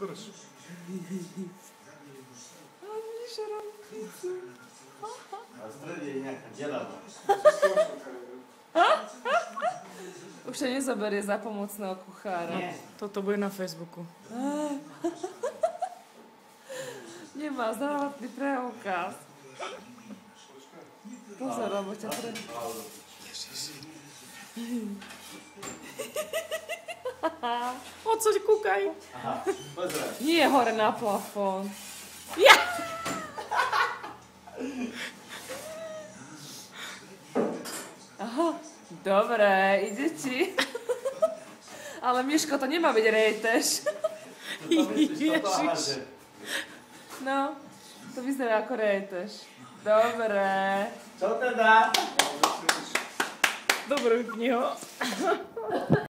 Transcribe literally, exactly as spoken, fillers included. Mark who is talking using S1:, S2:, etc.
S1: Drž.
S2: A vidíš rovnicu.
S3: A v strede je nejaká delada.
S2: Už sa nezoberie za pomocného kuchára.
S3: Nie.
S1: Toto bude na Facebooku.
S2: Nemá zdravotný preukaz. Pozor, lebo ťa pre...
S1: Ocoď, kúkaj.
S3: Aha, pozeraj.
S2: Nie hore na plafón. Ja! Aha, dobre, ide ti. Ale Miško, to nemá byť rejtež.
S1: Ježiš.
S2: No, to vyzerá ako rejtež. Dobre.
S3: Čo teda?
S1: Dobrú knihu.